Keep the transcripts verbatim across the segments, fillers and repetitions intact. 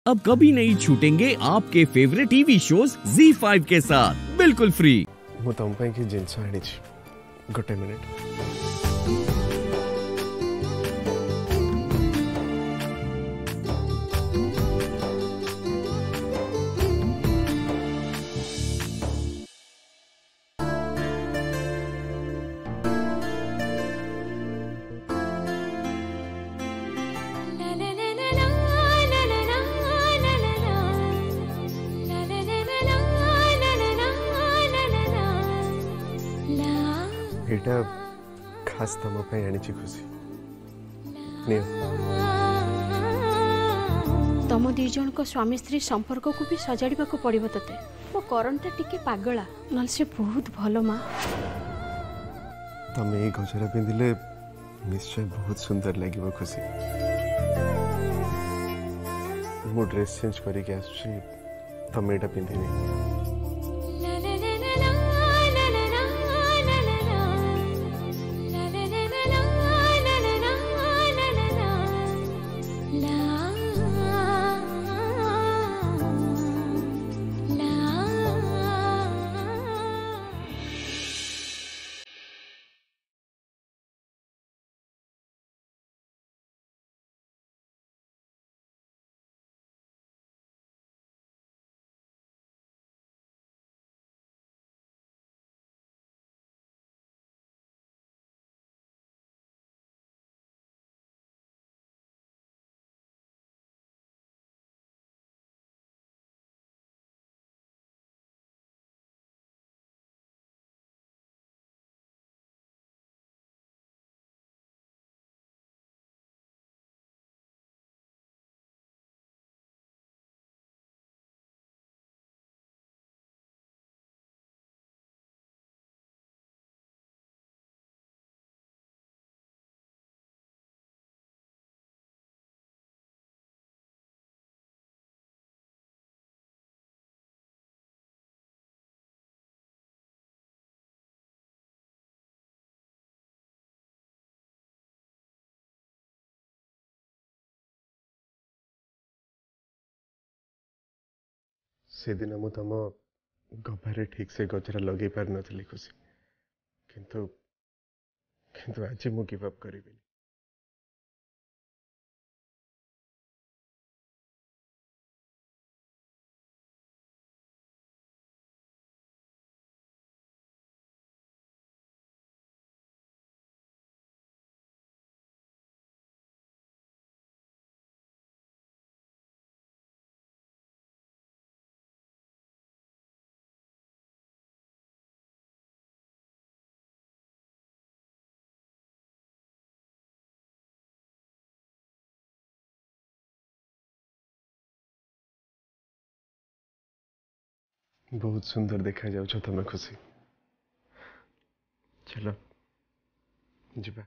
अब कभी नहीं छूटेंगे आपके favourite TV shows Zee five के साथ बिल्कुल फ्री। मु तुम पे कि जिंस आनी गोटे मिनिट। एटा खास तम पे आनी खुशी तम दी जन को स्वामी स्त्री संपर्क को भी सजाड़ा को पड़ो ते मो करंटा टिके पागला न से बहुत भलो माँ। तमें ये गजरा पिंधिले निश्चय बहुत सुंदर लगे खुशी। मो ड्रेस चेंज करके आसुची तमें एटा पिंधिनी। से दिन मु तुम गभारे ठीक से गजरा लगे पार नथली खुशी किंतु किंतु आज मु गिव अप करी। बहुत सुंदर देखा जाओ तुम खुशी। चलो जीवा।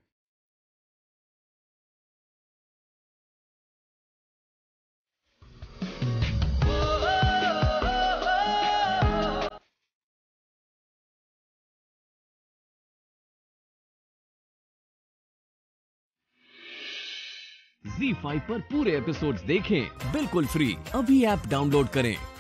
ज़ी फाइव पर पूरे एपिसोड्स देखें बिल्कुल फ्री। अभी ऐप डाउनलोड करें।